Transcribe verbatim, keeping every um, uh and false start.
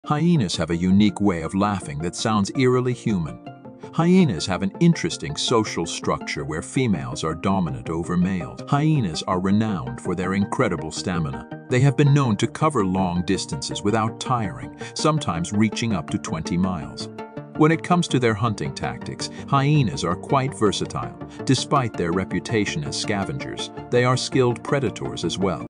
Hyenas have a unique way of laughing that sounds eerily human. Hyenas have an interesting social structure where females are dominant over males. Hyenas are renowned for their incredible stamina. They have been known to cover long distances without tiring, sometimes reaching up to twenty miles. When it comes to their hunting tactics, hyenas are quite versatile. Despite their reputation as scavengers, they are skilled predators as well.